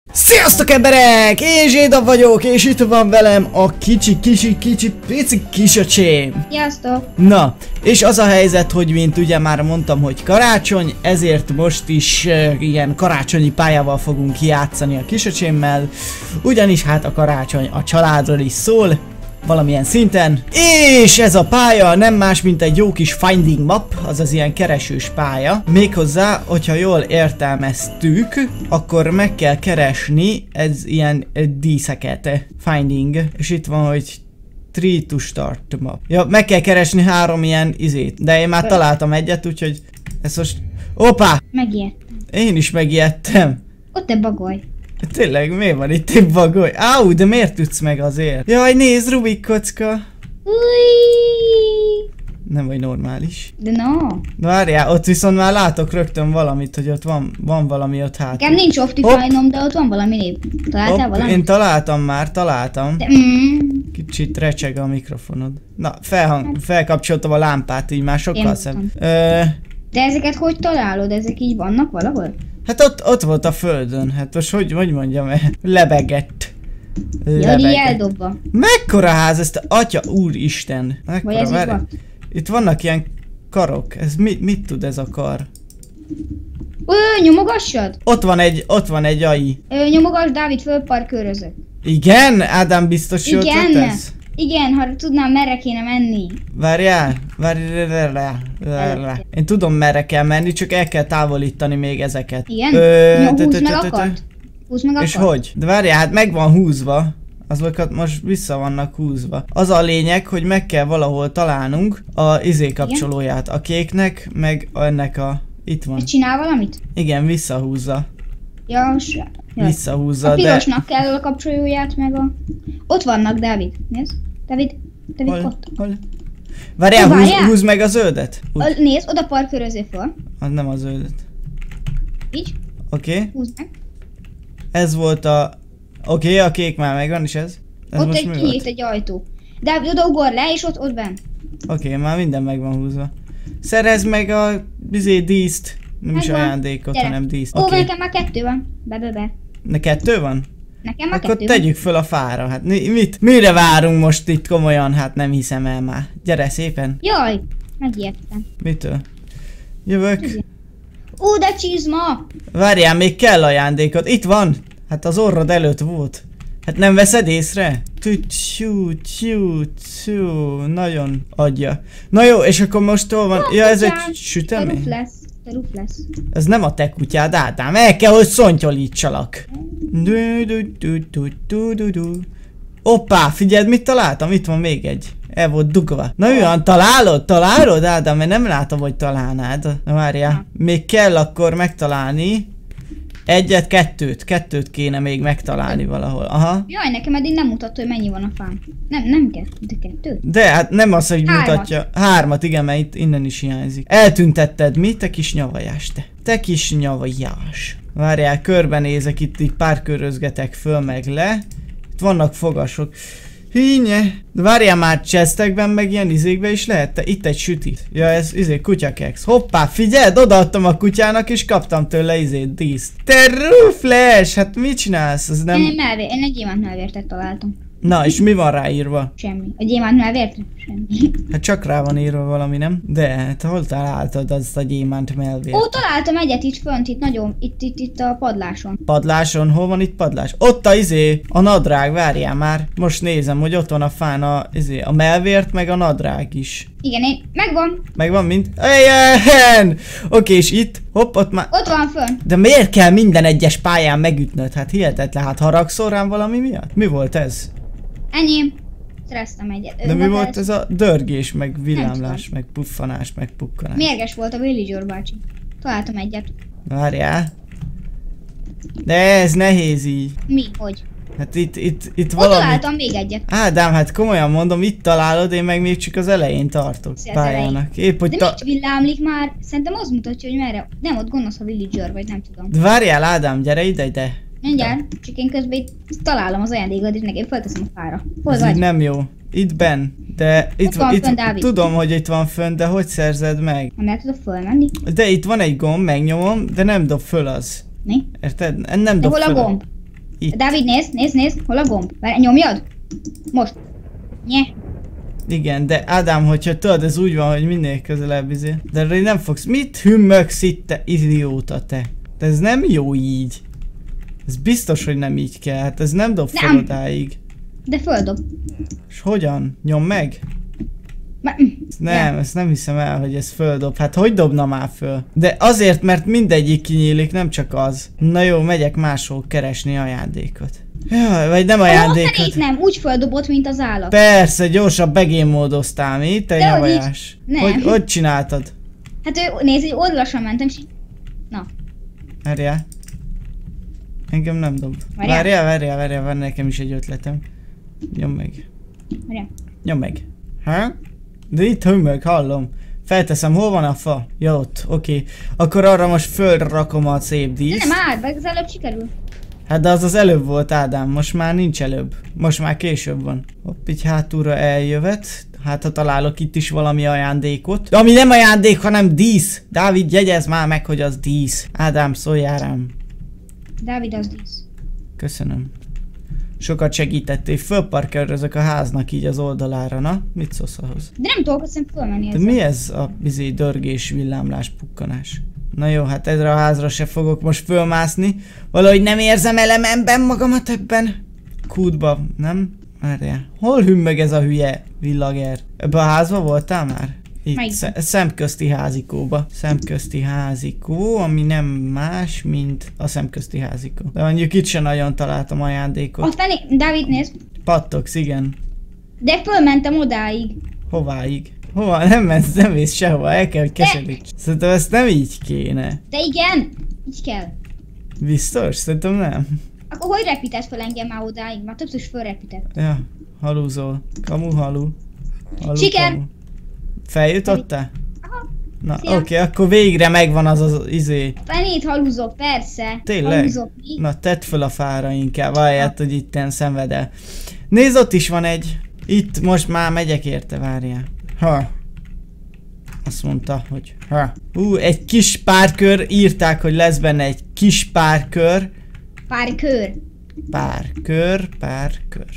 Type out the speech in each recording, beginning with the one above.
Sziasztok emberek! Én Zséda vagyok, és itt van velem a kicsi pici kisöcsém. Sziasztok! Na, és az a helyzet, hogy mint ugye már mondtam, hogy karácsony, ezért most is ilyen karácsonyi pályával fogunk játszani a kisöcsémmel. Ugyanis hát a karácsony a családról is szól, valamilyen szinten. És ez a pálya nem más, mint egy jó kis finding map, azaz ilyen keresős pálya. Méghozzá, hogyha jól értelmeztük, akkor meg kell keresni ez ilyen díszeket. Finding. És itt van, hogy 3 to start map. Ja, meg kell keresni 3 ilyen izét. De én már találtam egyet, úgyhogy ez most... Hoppá! Megijedtem. Én is megijedtem. Ott egy bagoly. Tényleg, miért van itt egy bagoly? Áú, de miért tudsz meg azért? Jaj, nézd, Rubik kocka! Új! Nem vagy normális. De no. Várjál, ott viszont már látok rögtön valamit, hogy ott van valami ott hátul. Nekem nincs Optifine-om, de ott van valami név. Találtál valamit? Én találtam már, találtam. De, Kicsit recseg a mikrofonod. Na, felkapcsoltam a lámpát, így már sokkal szebb. De ezeket hogy találod? Ezek így vannak valahol? Hát ott volt a földön, hát most hogy mondjam, lebegett. Ja, így eldobva. Mekkora ház, ezt atya úristen. Vagy ez Mekkora, itt vannak ilyen karok, ez mit tud ez a kar? Nyomogassad? Ott van egy AI. Nyomogass, Dávid, fölparkőrözök. Igen? Ádám biztos jót tesz? Igen, ha tudnám, merre kéne menni. Várjál. Én tudom, merre kell menni, csak el kell távolítani még ezeket. Igen? Húzd meg akart. Húzd meg akart. És hogy? De várjál, hát meg van húzva. Azokat most vissza vannak húzva. Az a lényeg, hogy meg kell valahol találnunk a kapcsolóját a kéknek, meg ennek a... Itt van. Ez csinál valamit? Igen, visszahúzza. Ja, visszahúzza, a pirosnak kell a kapcsolóját, meg a... Ott vannak, Dávid. Nézd. Dávid ott. Hol? Várjál, húzd meg a zöldet. Nézd, oda parkőröző fel. Az nem a zöldet. Így. Oké. Húzd meg. Ez volt a... Oké, a kék már megvan, és ez? Ott kinyílt egy ajtó. Dávid, oda ugor le, és ott benn. Oké, már minden meg van húzva. Szerezd meg a díszt. Nem is ajándékot, hanem díszt. Ó, nekem már 2 van. Be. Ne 2 van? Nekem már 2 van. Akkor tegyük föl a fára. Hát mire várunk most itt komolyan? Hát nem hiszem el már. Gyere szépen. Jaj, megijedtem. Mitől? Jövök. Ó, de csizma! Várjál, még kell ajándékot. Itt van. Hát az orrod előtt volt. Hát nem veszed észre? Nagyon adja. Na jó, és akkor most hol van? Ja, ez egy sütemény? Ruf lesz. Ez nem a te kutyád, Ádám. El kell, hogy szontyolítsalak. Hoppá, figyeld, mit találtam? Itt van még egy. El volt dugva. Na olyan, találod, Ádám? Mert nem látom, hogy találnád. Na várjál. Még kell akkor megtalálni. Kettőt kéne még megtalálni valahol. Aha. Jaj, nekem eddig nem mutatta, hogy mennyi van a fán. Nem kell, de 2. De hát nem az, hogy mutatja. 3, igen, mert itt innen is hiányzik. Eltüntetted mi? Te kis nyavajás, te. Te kis nyavajás. Várjál, körbenézek, itt így párkörözgetek föl meg le. Itt vannak fogasok. Hínye. De várjál már, chestekben meg ilyen izékben is lehet. Itt egy sütit. Ja, ez kutyakex. Hoppá, figyeld, odaadtam a kutyának és kaptam tőle díszt. Te rufles, hát mit csinálsz? Ez nem... Én egy gyémánt melvértet találtam. Na, és mi van ráírva? Semmi. A gyémánt melvértre? Semmi. Hát csak rá van írva valami, nem? De, hát hol találtad azt a gyémánt melvért? Ó, találtam egyet itt fönt, itt nagyon, itt a padláson. Padláson? Hol van itt padlás? Ott a nadrág, várjál már. Most nézem, hogy ott van a fán a melvért, meg a nadrág is. Igen, megvan. Megvan mind? Ilyen! Oké, és itt? Hopp, ott már... Ott van fönn. De miért kell minden egyes pályán megütnöd? Hát hihetetlen, hát haragszol rám valami miatt? Mi volt ez? Enyém. Szereztem egyet. De mi volt ez a dörgés, meg villámlás, meg puffanás, meg pukkanás? Mérges volt a Villager bácsi. Találtam egyet. Várjál. De ez nehéz így. Mi? Hogy? Hát itt valami... Ott találtam még egyet. Ádám, hát komolyan mondom, itt találod, én meg még csak az elején tartok pályának. Épp, hogy de mit villámlik már? Szerintem az mutatja, hogy merre. Nem, ott gondolsz a Villager, vagy nem tudom. De várjál, Ádám, gyere ide. Mindjárt, csak én közben itt találom az ajándékot, és nekem felteszem a fára. Hol ez vagy? Így nem jó. Itt benn. De itt van fönn, Dávid. Tudom, hogy itt van fönn, de hogy szerzed meg? Nem tudod fölmenni? De itt van egy gomb, megnyomom, de nem dob föl az. Mi? Érted? Nem dob hol föl. a gomb? Itt. Dávid, nézd, hol a gomb? Várj, nyomjad? Most. Nye. Igen, de Ádám, hogyha tudod, ez úgy van, hogy minél közelebb izé. De erre nem fogsz. Mit hümmögsz itt, te idióta, te? De ez nem jó így. Ez biztos, hogy nem így kell. Hát ez nem dob fel odáig. De földob. És hogyan? Nyom meg? Nem, ezt nem hiszem el, hogy ez földob. Hát hogy dobna már föl? De azért, mert mindegyik kinyílik, nem csak az. Na jó, megyek máshol keresni ajándékot. Jaj, vagy nem ajándékot. Itt nem, úgy földobott, mint az állat. Persze, gyorsabb begémmódoztál, mi? Te javajás. Hogy csináltad? Hát nézd, hogy orvosan mentem, és... Na. Várjál. Engem nem dob. Várjál, van nekem is egy ötletem. Nyom meg. Várjál. Nyom meg. Ha? De itt hümmög, hallom. Felteszem, hol van a fa? Ja, ott, oké. Akkor arra most földre rakom a szép díszt. De nem áll, meg az előbb sikerül. Hát de az előbb volt, Ádám, most már nincs előbb. Most már később van. Hopp, így hátulra eljövet. Hát ha találok itt is valami ajándékot. De ami nem ajándék, hanem dísz. Dávid, jegyezd már meg, hogy az dísz. Ádám, szóljál rám. Dávid, az dísz. Köszönöm. Sokat segítettél, fölparkerözök a háznak így az oldalára, na? Mit szólsz ahhoz? De nem tudok aztán fölmenni ezzel. De mi ez a dörgés, villámlás, pukkanás? Na jó, hát ezre a házra se fogok most fölmászni. Valahogy nem érzem elememben magamat ebben. Kútba, nem? Várjál. Hol hümmög ez a hülye villager? Ebbe a házba voltál már? Itt, szemközti házikóba. Szemközti házikó, ami nem más, mint a szemközti házikó. De mondjuk itt sem nagyon találtam ajándékot. Ott felé, Dávid, nézd. Pattogsz, igen. De fölmentem odáig. Hováig? Hova? Nem mész sehova, el kell, hogy keseríts. Szerintem ezt nem így kéne. De igen, így kell. Biztos? Szerintem nem. Akkor hogy repített fel engem már odáig? Már többször is fölrepített. Ja, halúzol. Kamu, halu. Siker! Kamu. Feljutottál? Aha. Na oké, akkor végre megvan az izé. Fenét halúzok, persze. Tényleg? Halúzok, na tedd föl a fára inkább, ahelyett, hogy itten szenvedel. Nézd, ott is van egy. Itt most már megyek érte, várjál. Ha. Azt mondta, hogy ha. Egy kis párkör, írták, hogy lesz benne egy kis párkör. Párkör. Párkör.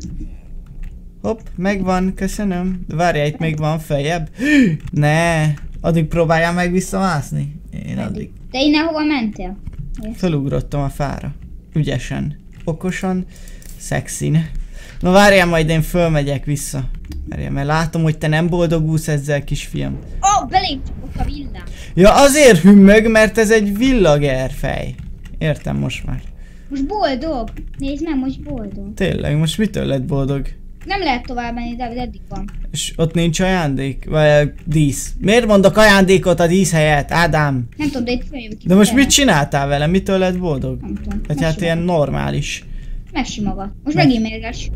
Hopp, megvan, köszönöm. Várjál, itt még van feljebb. Ne, addig próbáljál meg visszamászni. Én addig. De innen hova mentél? Felugrottam a fára. Ügyesen, okosan, szexin. Na várjál, majd én fölmegyek vissza. Várjál, mert látom, hogy te nem boldogulsz ezzel, kisfiam. Belém csapott a villám. Ja, azért hümmög, mert ez egy villagerfej. Értem most már. Most boldog. Nézd meg, most boldog. Tényleg, most mitől lett boldog? Nem lehet tovább menni, de eddig van. És ott nincs ajándék? Vagy dísz? Miért mondok ajándékot a dísz helyett, Ádám? Nem tudom, de itt följövök. De most mit csináltál vele? Mitől lett boldog? Nem tudom. Vagy hát ilyen normális. Megsimogat. Most megint mérges.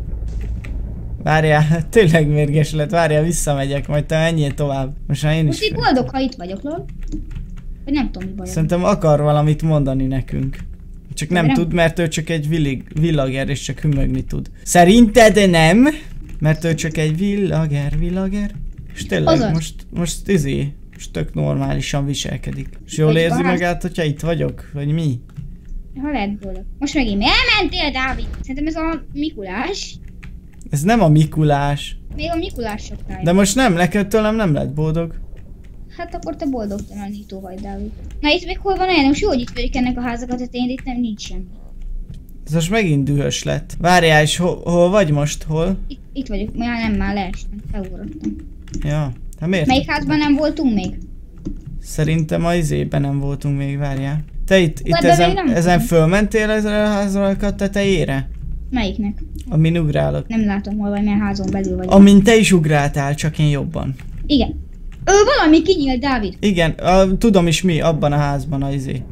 Várjál, tényleg mérges lett. Várjál, visszamegyek, majd te menjél tovább. Most már én most is. így boldog, ha itt vagyok, lol. Vagy nem tudom, mi baj. Szerintem akar valamit mondani nekünk. Csak nem tud, mert ő csak egy villager, és csak hümmögni tud. Szerinted nem? Mert ő csak egy villager. És tényleg most tök normálisan viselkedik. És jól érzi magát, hogyha itt vagyok? Vagy mi? Ha lehet boldog. Most megint elmentél, Dávid? Szerintem ez a Mikulás. Ez nem a Mikulás. Még a Mikulás sokkal. De most nem, neked tőlem nem lett boldog. Hát akkor te boldogtalanító vagy, Dávid. Na itt még hol van olyan? Most jó, hogy itt vagyok ennek a házakat, tehát én itt nem nincs semmi. Ez most megint dühös lett. Várjál, és hol vagy most? Hol? Itt vagyok, már leestem, felugrottam. Ja, hát miért? Melyik házban nem voltunk még? Szerintem a izében nem voltunk még, várjál. Te itt ezen fölmentél ezzel a házra a tetejére? Melyiknek? Amin ugrálok. Nem látom hol vagy, mert házon belül vagy. Amin te is ugráltál, csak én jobban. Igen. Valami kinyílt, Dávid. Igen, tudom is mi, abban a házban a izé.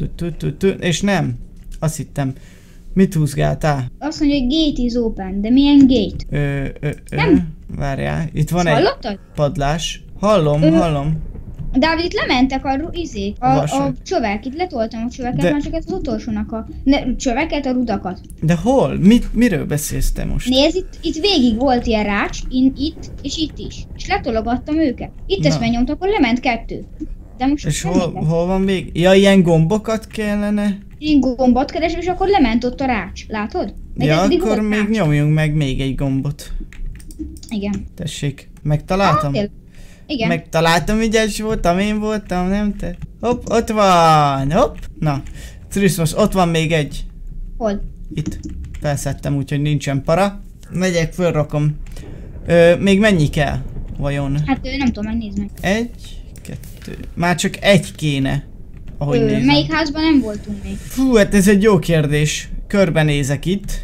És nem. Azt hittem. Mit húzgáltál? Azt mondja, hogy gate is open, de milyen gate? Nem. Várjál, itt van hallottad? Egy padlás. Hallom. Dávid, itt lementek a csövek, itt letoltam a csöveket, már csak ez az utolsónak csöveket, a rudakat. De hol? Miről beszélsz te most? Nézd, itt végig volt ilyen rács, itt és itt is. És letologattam őket. Itt ezt megnyomtam, akkor lement 2. De most és hol van még? Ja, ilyen gombokat kellene Én gombot keresem, és akkor lement ott a rács. Látod? Ja, akkor még nyomjunk meg még egy gombot. Igen. Tessék, megtaláltam? Igen. Megtaláltam, ügyes voltam, én voltam, nem te? Hopp, ott van, hopp. Na, Christmas, ott van még egy. Hol? Itt. Felszedtem, úgyhogy nincsen para. Megyek, fölrakom. Még mennyi kell? Vajon? Hát nem tudom, megnézd meg. 1, 2. Már csak egy kéne. Ahogy nézem. Melyik házban nem voltunk még? Fú, hát ez egy jó kérdés. Körbenézek itt.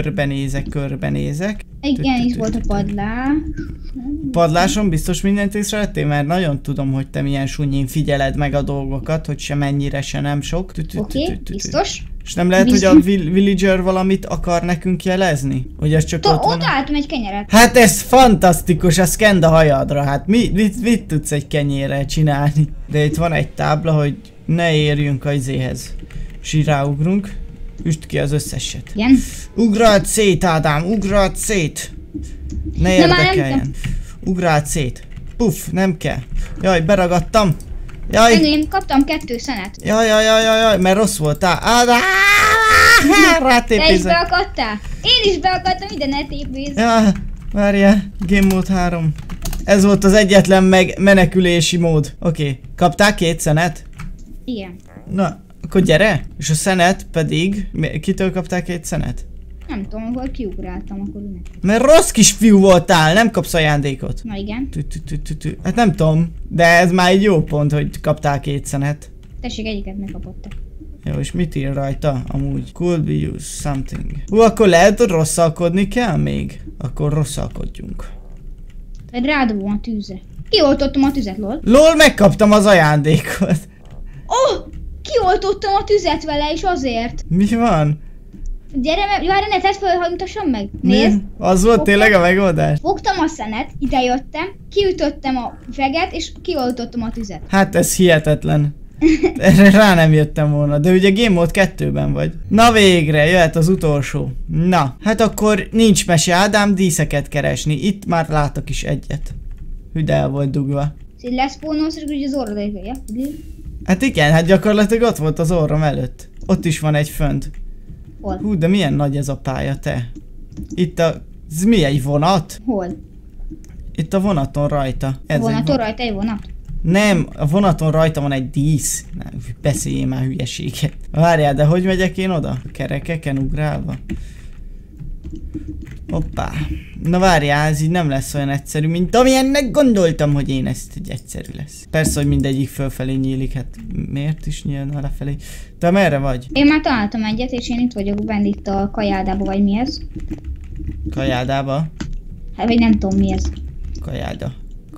Körbenézek. Igen, is volt a padlás. Padláson biztos mindent észrevettél? Mert nagyon tudom, hogy te milyen sunyin figyeled meg a dolgokat, hogy se mennyire, se nem sok. Oké, biztos. És nem lehet, hogy a villager valamit akar nekünk jelezni? Hogy ez csak ott van? Ott álltam egy kenyeret. Hát ez fantasztikus, ez kend a hajadra. Hát mit tudsz egy kenyérrel csinálni? De itt van egy tábla, hogy ne érjünk a izéhez. És így ráugrunk. Üsd ki az összeset. Igen. Ugráld szét, Ádám, ugráld szét! Ne érdekeljen. Ugráld szét. Puff, nem kell. Jaj, beragadtam. Jaj. Én kaptam 2 szenet. Jaj, mert rossz voltál. Ádám! Te is beakadtál? Én is beakadtam, ide ne tépézz. Ja, várjál. Game Mode 3. Ez volt az egyetlen menekülési mód. Oké. Kaptál 2 szenet? Igen. Na, akkor gyere. És a szenet pedig... Kitől kaptál 2 szenet? Nem tudom, ahol kiugráltam, akkor ünnep. Mert rossz kisfiú voltál, nem kapsz ajándékot. Na igen. Hát nem tudom, de ez már egy jó pont, hogy kaptál 2 szenet. Tessék, egyiket megkapott te. Jó, és mit ír rajta amúgy? Could be used something. Akkor lehet, hogy rosszalkodni kell még? Akkor rosszalkodjunk. Mert rádobom a tűzre. Kioltottam a tüzet, lol. LOL, megkaptam az ajándékot. Oh! Kioltottam a tüzet vele, és azért. Mi van? Gyere, várj, ne tedd fel, hogy mutassam meg. Nézd. Az volt tényleg a megoldás? Fogtam a szenet, idejöttem, kiütöttem a üveget, és kioltottam a tüzet. Hát ez hihetetlen. Erre rá nem jöttem volna, de ugye Game Mode 2-ben vagy. Na végre, jöhet az utolsó. Na, hát akkor nincs mese, Ádám, díszeket keresni. Itt már látok is egyet. Hüde el volt dugva. Szóval leszpónolsz, és ugye az orrod ja? Hát igen, hát gyakorlatilag ott volt az orrom előtt. Ott is van egy fönt. Hol? Hú, de milyen nagy ez a pálya, te. Itt a... Ez mi, egy vonat? Hol? Itt a vonaton rajta. Ez a vonaton rajta egy vonat? Nem, a vonaton rajta van egy dísz. Nem, beszéljél már hülyeséget. Várjál, de hogy megyek én oda? Kerekeken ugrálva? Hoppá. Na várjál, ez így nem lesz olyan egyszerű, mint amilyennek gondoltam, hogy én ezt egy egyszerű lesz. Persze, hogy mindegyik fölfelé nyílik, hát miért is nyílna lefelé? Te merre vagy? Én már találtam egyet, és én itt vagyok bent itt a kajádába, vagy mi ez? Kajádába? Hát, vagy nem tudom mi ez. Kajáda.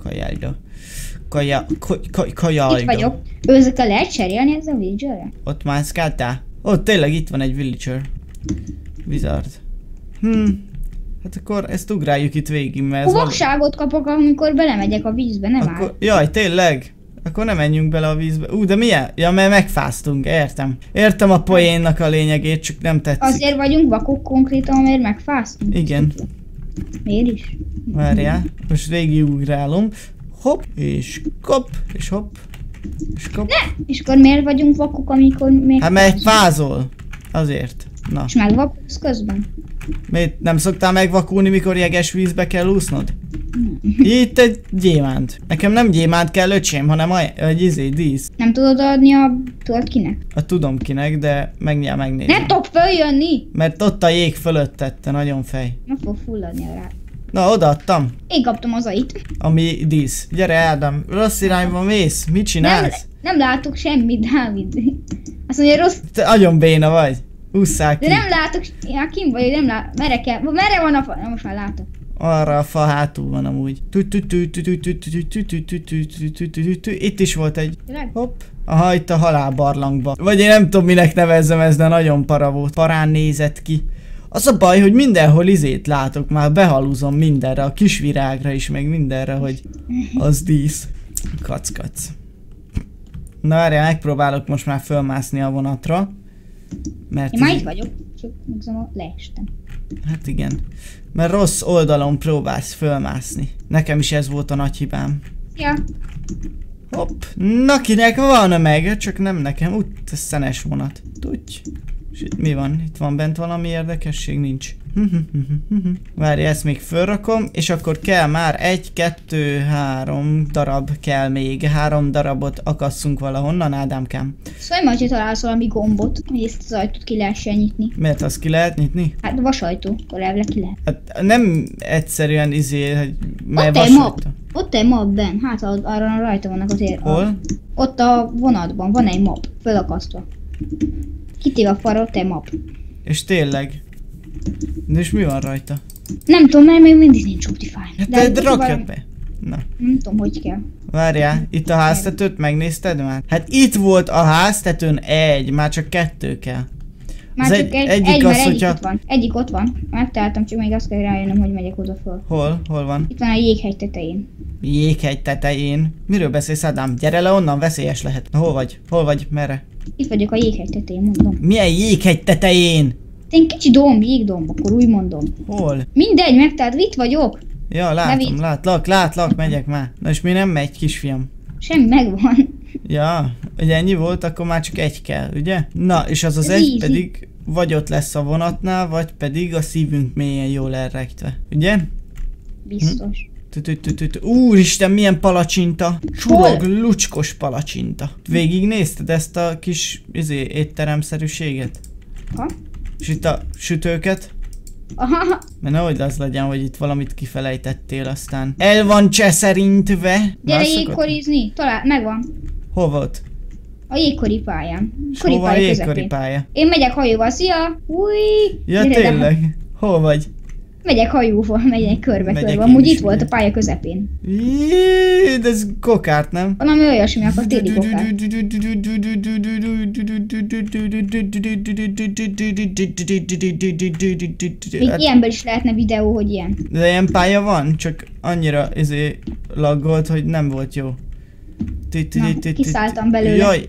Itt vagyok. Ezekkel lehet cserélni ezzel a villagerre? Ott mászkáltál? Ott tényleg itt van egy villager. Wizard. Hát akkor ezt ugráljuk itt végig, mert ez vakságot kapok, amikor belemegyek a vízbe, nem áll. Jaj, tényleg? Akkor nem menjünk bele a vízbe. De milyen? Ja, mert megfáztunk, értem. Értem a poénnak a lényegét, csak nem tetszik. Azért vagyunk vakok konkrétan, mert megfáztunk. Igen. Miért is? Várjál, most végigugrálom. Hopp, és kop, és hopp, és kop. Ne! És akkor miért vagyunk vakok, amikor még... Hát mert fázol. Azért. Na. És megvakulsz közben? Miért nem szoktál megvakulni, mikor jeges vízbe kell úsznod? Itt egy gyémánt. Nekem nem gyémánt kell, öcsém, hanem egy dísz. Nem tudod adni tudod kinek? Tudom kinek, de mindjárt megnézem. Nem tudok följönni! Mert ott a jég fölött tette, nagyon fej. Nem fog fulladni rá. Na, odaadtam. Én kaptam az ait. Ami dísz. Gyere, Ádám, rossz irányba mész. Mit csinálsz? Nem látok semmit, Dávid. Azt mondja, rossz... Te nagyon béna vagy. Ússzál ki. De nem látok, ja, kim vagy, nem látok. Merre van a fa? Na, most már látok. Arra a fa hátul van amúgy. Itt is volt egy. Hopp. Aha, itt a halálbarlangba. Vagy én nem tudom, minek nevezzem ez, de nagyon para volt. Parán nézett ki. Az a baj, hogy mindenhol izét látok, már behalúzom mindenre, a kis virágra is, meg mindenre, hogy az dísz. Kac. Na várjál, megpróbálok most már fölmászni a vonatra. Mert én már itt vagyok, csak megzom, leestem. Hát igen. Mert rossz oldalon próbálsz fölmászni. Nekem is ez volt a nagy hibám. Ja. Hopp. Na kinek van meg, csak nem nekem. Ez szenes vonat. Tudj. És itt mi van? Itt van bent valami érdekesség? Nincs. Várj, ezt még fölrakom, és akkor kell már 1, 2, 3 darab kell még. 3 darabot akasszunk valahonnan, Ádámkám. Szóval majd, hogy találsz valami gombot, hogy ezt az ajtót ki lehessen nyitni. Miért azt ki lehet nyitni? Hát vasajtó, akkor elvileg ki lehet. Hát nem egyszerűen hogy Ott egy map benn, hát arra rajta vannak azért. Hol? Ott a vonatban van egy map, fölakasztva. Kitéve a falra, ott egy map. És tényleg? De és mi van rajta? Nem tudom, mert még mindig nincs Optifine. Hát de rakjad be. Na. Nem tudom, hogy kell. Várjál, itt a háztetőt megnézted már? Hát itt volt a háztetőn már csak 2 kell. Már az csak egyik az, hogyha... ott van. Egyik ott van. Megtaláltam, csak még azt kell rájönnöm, hogy megyek oda föl. Hol? Hol van? Itt van a jéghegy tetején. Jéghegy tetején? Miről beszélsz, Ádám? Gyere le onnan, veszélyes lehet. Hol vagy? Hol vagy? Merre? Itt vagyok a jéghegy tetején, mondom. Milyen jéghegy tetején? Én kicsi domb, jégdomb, akkor úgy mondom. Hol? Mindegy, megtalált, itt vagyok. Ja, látom, látlak, megyek már. Na és mi nem megy, kisfiam? Semmi, megvan. Ja, ugye ennyi volt, akkor már csak 1 kell, ugye? Na, és az egy easy. pedig vagy ott lesz a vonatnál, vagy pedig a szívünk mélyen jól elrejtve, ugye? Biztos. Úristen, milyen palacsinta! Csurog, lucskos palacsinta. Végignézted ezt a kis étteremszerűséget? Ha? És itt a sütőket? Aha. Mert nehogy az legyen, hogy itt valamit kifelejtettél, aztán el van cseszerintve. Gyere jégkorizni, megvan. Hol volt? A jégkori pályán. Hol van a jégkori pálya? Én megyek hajóval, szia! Új! Ja, tényleg? Hol vagy? Megyek hajóval, megyek körbe-körbe. Amúgy itt volt a pálya közepén. Jé, de ez kokárt, nem? Valami olyasmi, akkor téli kokárt. Még ilyenből is lehetne videó, hogy ilyen. De ilyen pálya van, csak annyira laggolt, hogy nem volt jó. Na, kiszálltam belőle. Jaj!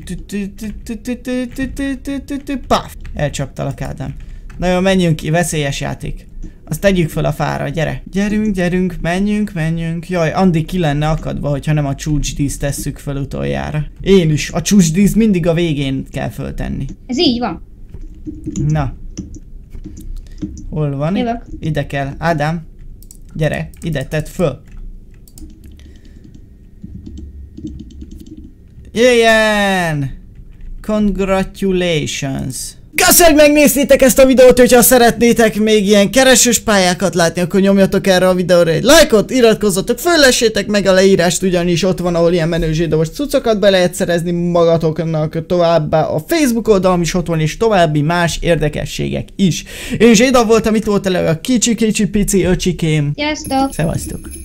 Paf! Elcsaptalak, Ádám. Na jó, menjünk ki, veszélyes játék. Azt tegyük fel a fára, gyere. Gyerünk, menjünk. Jaj, Andi ki lenne akadva, hogyha nem a csúcsdíszt tesszük fel utoljára. Én is, a csúcsdíszt mindig a végén kell föltenni. Ez így van. Na. Hol van? Jövök. Ide kell. Ádám, gyere, ide tedd föl. Jöjjön! Congratulations! Köszönöm, hogy megnéztétek ezt a videót, hogyha szeretnétek még ilyen keresős pályákat látni, akkor nyomjatok erre a videóra egy lájkot, iratkozzatok föl, lessétek meg a leírást, ugyanis ott van, ahol ilyen menő zsidós cuccokat be lehet szerezni magatoknak, továbbá a Facebook oldalam is ott van, és további más érdekességek is. Én Zséda voltam, itt volt elő a kicsi pici öcsikém. Sziasztok! Szevasztok!